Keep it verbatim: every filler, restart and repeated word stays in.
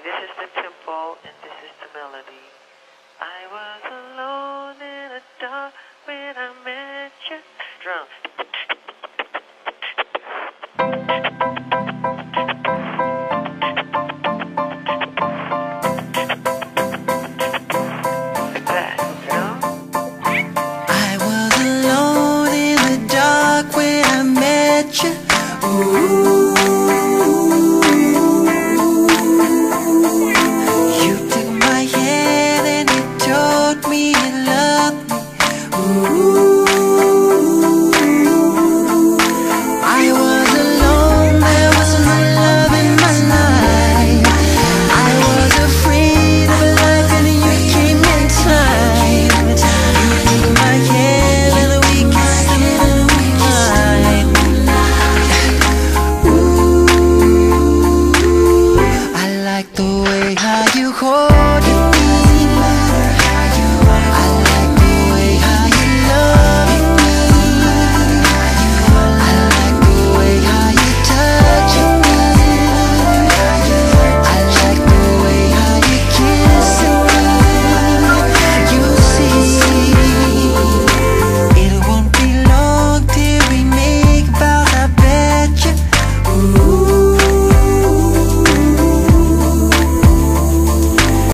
this is the tempo and this is the melody. I was alone in the dark when I met you. Drum.